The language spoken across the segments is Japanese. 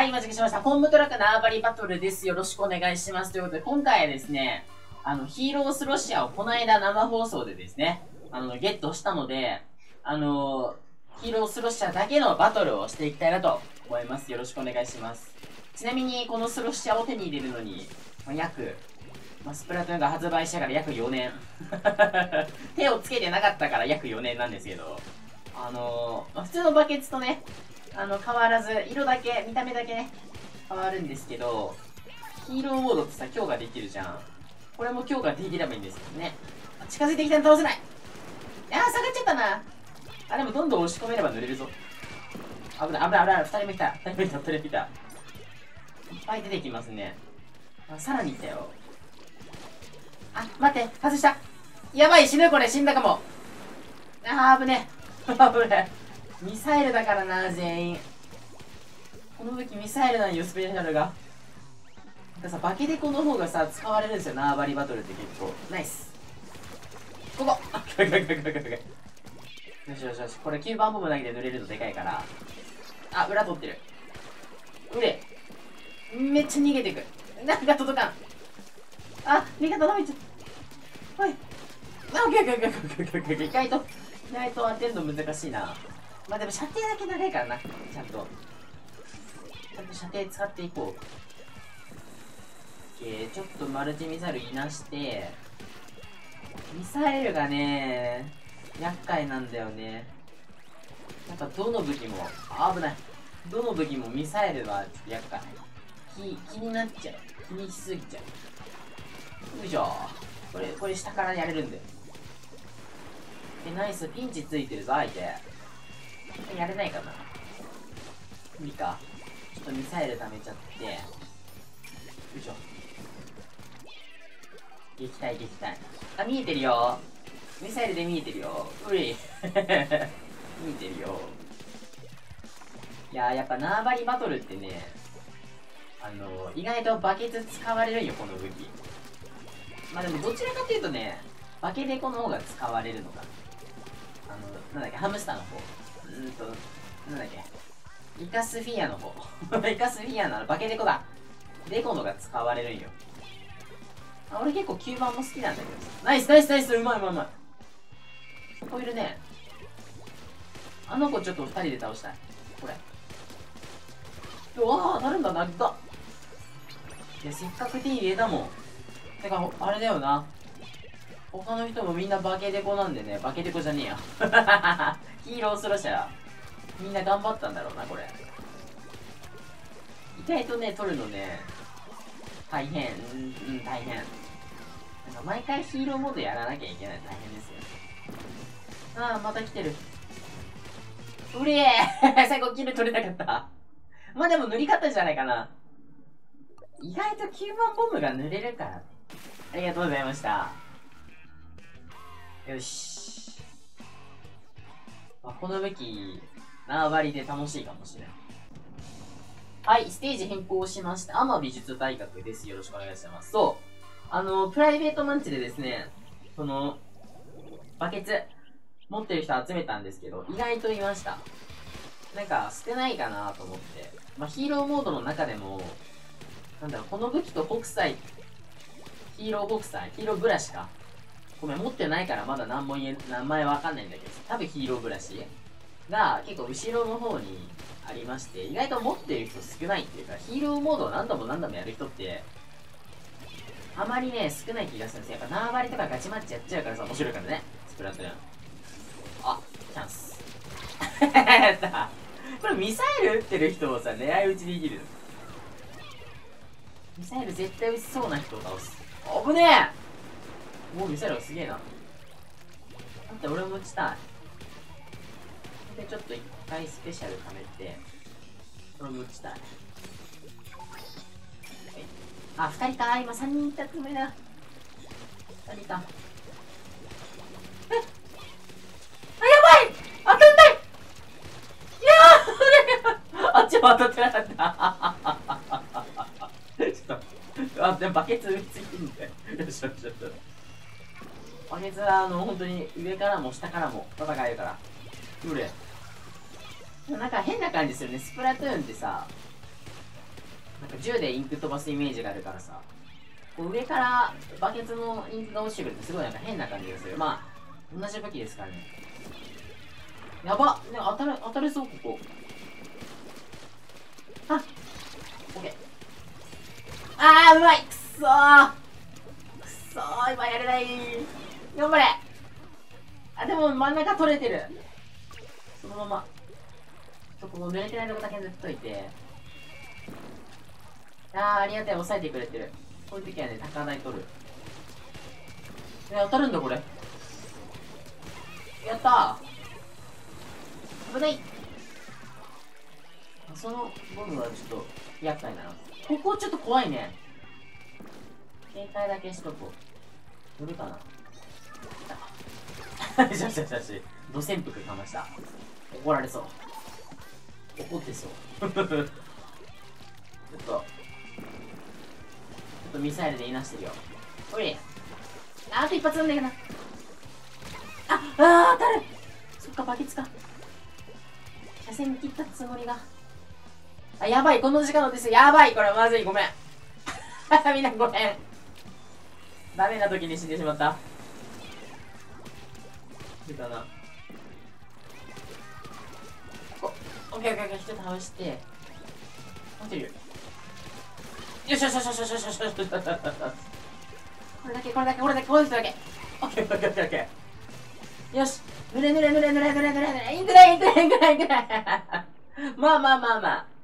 はい、お待ちしました。コンブトラック縄張りバトルです。よろしくお願いします。ということで、今回はですね、ヒーロースロシアをこの間生放送でですね、ゲットしたので、ヒーロースロシアだけのバトルをしていきたいなと思います。よろしくお願いします。ちなみに、このスロシアを手に入れるのに、スプラトゥーンが発売してから約4年。手をつけてなかったから約4年なんですけど、普通のバケツとね、変わらず、色だけ、見た目だけね、変わるんですけど、ヒーローモードってさ、強化できるじゃん。これも強化できればいいんですけどね。近づいてきたら倒せない。下がっちゃったな。でもどんどん押し込めれば塗れるぞ。危ない。2人目来た。2人目来た。いっぱい出てきますね。さらに来たよ。待って、外した。やばい、死ぬこれ、死んだかも。危ねえ。危ねえ。ミサイルだからな、全員。この武器ミサイルなんよ、スペシャルが。バケデコの方がさ、使われるんですよ、縄張りバトルって結構。ナイス。ここよし。これ9番ボム投げて塗れるとでかいから。裏取ってる。めっちゃ逃げていく。なんか届かん。味方ダメちゃった。はい。意外と当てるの難しいな。でも射程だけ長いからな。ちゃんと射程使っていこう。ちょっとマルチミサイルいなして、ミサイルがね、厄介なんだよね。やっぱどの武器も、危ない。どの武器もミサイルはちょっと厄介。気になっちゃう。気にしすぎちゃう。よいしょ。これ下からやれるんだよ。ナイス、ピンチついてるぞ、相手。やれないかな。無理か。ちょっとミサイル溜めちゃって。よいしょ。撃きたい。見えてるよ。ミサイルで見えてるよ。見えてるよ。やっぱ縄張りバトルってね、意外とバケツ使われるんよ、この武器。でもどちらかというとね、バケデコの方が使われるのかな。ハムスターの方。イカスフィアの方。イカスフィアのバケデコだ。デコのが使われるんよ。俺結構9番も好きなんだけどさ。ナイスうまい。そこいるね。子ちょっと2人で倒したい。これ。なるんだ、なった。せっかく手入れたもん。てか、あれだよな。他の人もみんなバケデコなんでね。バケデコじゃねえや。ヒーロースロシャー。みんな頑張ったんだろうな、これ。意外とね、取るのね、大変。大変。毎回ヒーローモードやらなきゃいけない。大変ですよ。また来てる。最後キル取れなかった。でも塗り方じゃないかな。意外と9番ボムが塗れるからね。ありがとうございました。よし。この武器、縄張りで楽しいかもしれない。はい、ステージ変更しまして、美術大学です。よろしくお願いします。そう。プライベートマンチでですね、その、バケツ、持ってる人集めたんですけど、意外といました。捨てないかなと思って。ヒーローモードの中でも、この武器と北斎、ヒーローブラシか。ごめん、持ってないからまだ名前わかんないんだけど、多分ヒーローブラシが結構後ろの方にありまして、意外と持ってる人少ないっていうか、ヒーローモードを何度もやる人って、あまりね、少ない気がするんですよ。やっぱ縄張りとかガチマッチやっちゃうからさ、面白いからね。スプラトゥーン。チャンス。やったこれミサイル撃ってる人をさ、狙い撃ちできる。ミサイル絶対撃ちそうな人を倒す。危ねえ。ミサイルがすげえな。俺も撃ちたい。で、ちょっと一回スペシャル貯めて、俺も撃ちたい。2人か。今3人いたつもりだ。2人か。やばい。当たんない。あっちも当たってなかった。ちょっと、でもバケツ打ちすぎんだよ。よし。バケツは本当に上からも下からも戦えるから。変な感じするね。スプラトゥーンってさ、 なんか銃でインク飛ばすイメージがあるからさ、こう上からバケツのインクが落ちてくるとすごいなんか変な感じがする。まあ、同じ武器ですからね。やばっ、ね、当たるぞ、ここ。あ、オッケー。あー、うまい、くそー、くそー、今やれない。頑張れ。あ、でも真ん中取れてる。そのまま。ここ濡れてないとこだけ塗っといて。ありがたい、抑えてくれてる。こういう時はね、高台取る。当たるんだ、これ。やったー。危ない。そのボムはちょっと厄介だな。ここちょっと怖いね。警戒だけしとこう。乗るかな。よしよしよしよし。土潜伏かました。怒られそう。怒ってそう。ちょっとミサイルでいなしてるよ。おい。あと一発なんだけどな。当たる。そっか、バケツか。車線切ったつもりが。あ、やばい、この時間のですよ。やばい、これまずい、ごめん。みんなごめん。ダメな時に死んでしまった。出たな。オッケーオッケーオッケー、一つ倒して。待ってるよ。よしよしよしよしよしよしよしよし。これだけ、これだけ、これだけ、この人だけ。オッケーオッケーオッケーオッケー。よし。ぬれぬれぬれぬれぬれぬれぬれ。いいんくらいいいんくらいいいんくらいいいんくらい。まあまあまあまあ。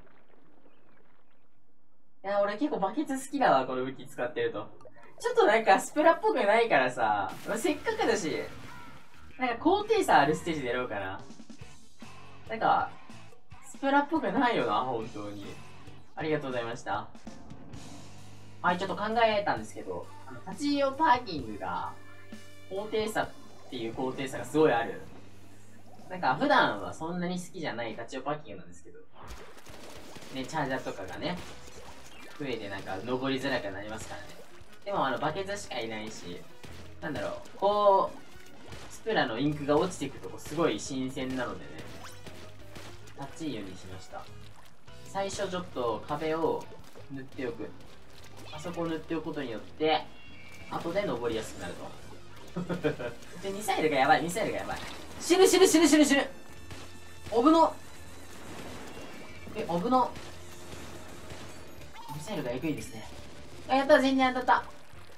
いや、俺結構バケツ好きだわ、この武器使ってると。ちょっとなんかスプラっぽくないからさ、せっかくだし、なんか高低差あるステージでやろうかな。なんか、スプラっぽくないよな、本当に。ありがとうございました。はい、ちょっと考えたんですけど、立ち用パーキングが、高低差っていう高低差がすごいある。なんか普段はそんなに好きじゃない立ち用パーキングなんですけど、ね、チャージャーとかがね、増えてなんか登りづらくなりますからね。でもバケツしかいないし、なんだろう、こう、スプラのインクが落ちていくとこすごい新鮮なのでね、立ちいいようにしました。最初ちょっと壁を塗っておく。あそこを塗っておくことによって、後で登りやすくなると。で、ミサイルがやばい、ミサイルがやばい。死ぬ死ぬ死ぬ死ぬ死ぬ。オブの、オブの、ミサイルがエグいですね。あ、やった、全然当たった。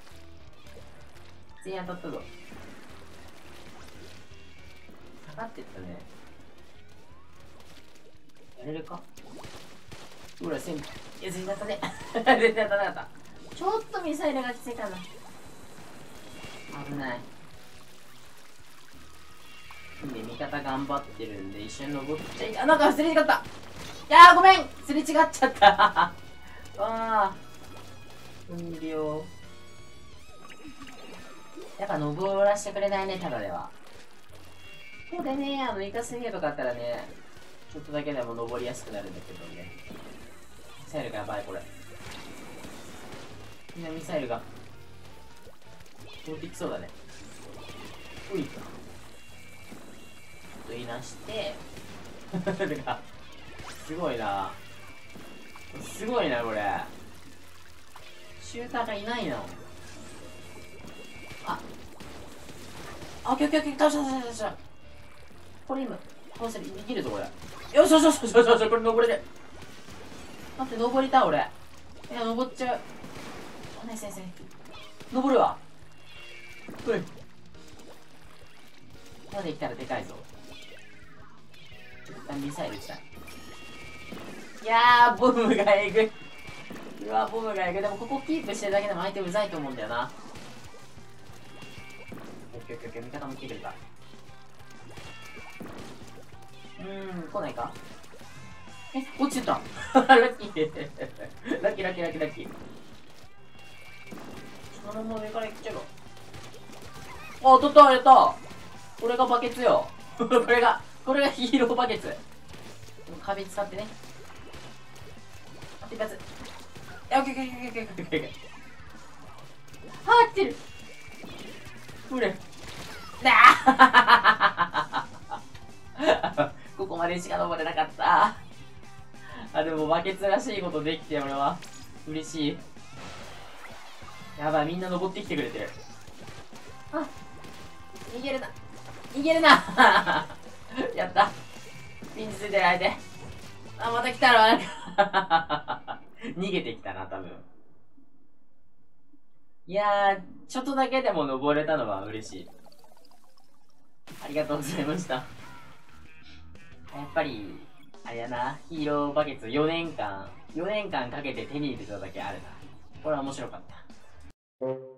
全員当たったぞ。下がってったね。やれるか。ほら、いや、全然当たね。全然当たらなかった。ちょっとミサイルがきついかな。危ない。で、味方頑張ってるんで、一緒に登っちゃいた。なんかすれ違った。いやー、ごめん、すれ違っちゃった。わあ。運量。やっぱ登らせてくれないね、ただでは。ここでね、イカスミとかあったらね、ちょっとだけでも登りやすくなるんだけどね。ミサイルがやばい、これ。みんなミサイルが。通ってきそうだね。うい。ちょっといなして、なんか、すごいな。すごいな、これ。シューターがいないな。あ、オッケーオッケーオッケー、倒した倒した倒した。これ今、倒せる、できるぞ、これ。よしよしよしよしよし、これ登れる。待って、登りた、俺。いや、登っちゃう。おね先生。登るわ。ほい。まで来たらでかいぞ。一旦ミサイルしたい。いやー、ボムがえぐい。うわ、ボムがえぐい。でもここキープしてるだけでも相手うざいと思うんだよな。オッケーオッケーオッケー、味方も来てくれた。来ないか。落ちてた。ラッキー。ラッキーラッキーラッキーラッキー。そのまま上から行っちゃうよ。あ、取った、やった。これがバケツよ。これがヒーローバケツ。壁使ってね。あと一発。オッケーオッケーオッケーオッケーオッケーオッケー。あー、来てる。これ。ここまでしか登れなかった。あ、でもバケツらしいことできて、俺は。 嬉しい。やばい、みんな登ってきてくれてる。あ、逃げるな。逃げるなやった。ピンチついてる相手。あ、また来たら、逃げてきたな、多分。いやー、ちょっとだけでも登れたのは嬉しい。ありがとうございました。やっぱり、あれやな、ヒーローバケツ4年間かけて手に入れただけあるな。これは面白かった。